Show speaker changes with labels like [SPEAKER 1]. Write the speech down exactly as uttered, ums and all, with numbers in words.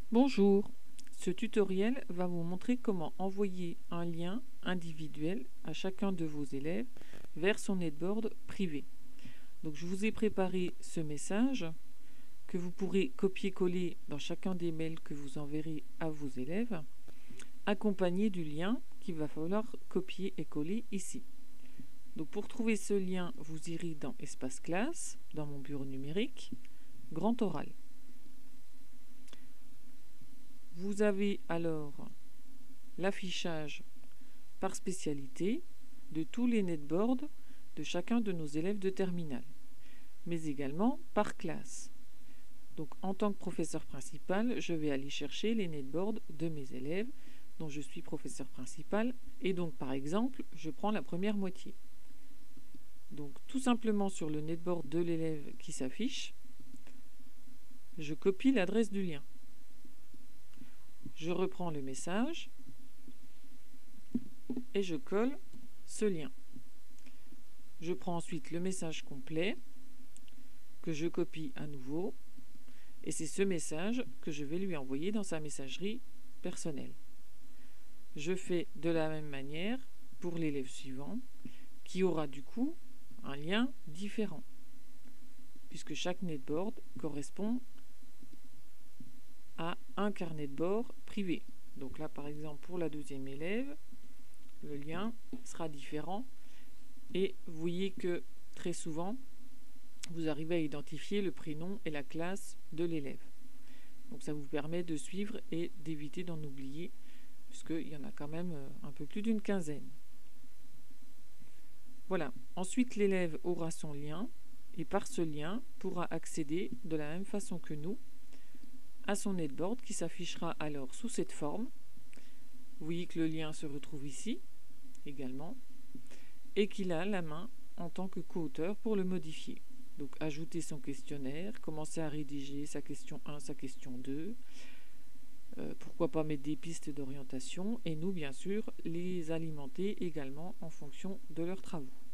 [SPEAKER 1] Bonjour, ce tutoriel va vous montrer comment envoyer un lien individuel à chacun de vos élèves vers son netboard privé. Donc je vous ai préparé ce message que vous pourrez copier-coller dans chacun des mails que vous enverrez à vos élèves, accompagné du lien qu'il va falloir copier et coller ici. Donc pour trouver ce lien, vous irez dans Espace classe, dans mon bureau numérique, Grand oral. Vous avez alors l'affichage par spécialité de tous les netboards de chacun de nos élèves de terminale, mais également par classe. Donc en tant que professeur principal, je vais aller chercher les netboards de mes élèves dont je suis professeur principal, et donc par exemple, je prends la première moitié. Donc tout simplement sur le netboard de l'élève qui s'affiche, je copie l'adresse du lien. Je reprends le message et je colle ce lien. Je prends ensuite le message complet que je copie à nouveau et c'est ce message que je vais lui envoyer dans sa messagerie personnelle. Je fais de la même manière pour l'élève suivant qui aura du coup un lien différent puisque chaque netboard correspond à un carnet de bord privé. Donc là, par exemple, pour la deuxième élève, le lien sera différent. Et vous voyez que très souvent, vous arrivez à identifier le prénom et la classe de l'élève. Donc ça vous permet de suivre et d'éviter d'en oublier, puisqu'il y en a quand même un peu plus d'une quinzaine. Voilà. Ensuite, l'élève aura son lien et par ce lien pourra accéder de la même façon que nous à son netboard qui s'affichera alors sous cette forme. Vous voyez que le lien se retrouve ici également et qu'il a la main en tant que co-auteur pour le modifier. Donc ajouter son questionnaire, commencer à rédiger sa question un, sa question deux, euh, pourquoi pas mettre des pistes d'orientation et nous bien sûr les alimenter également en fonction de leurs travaux.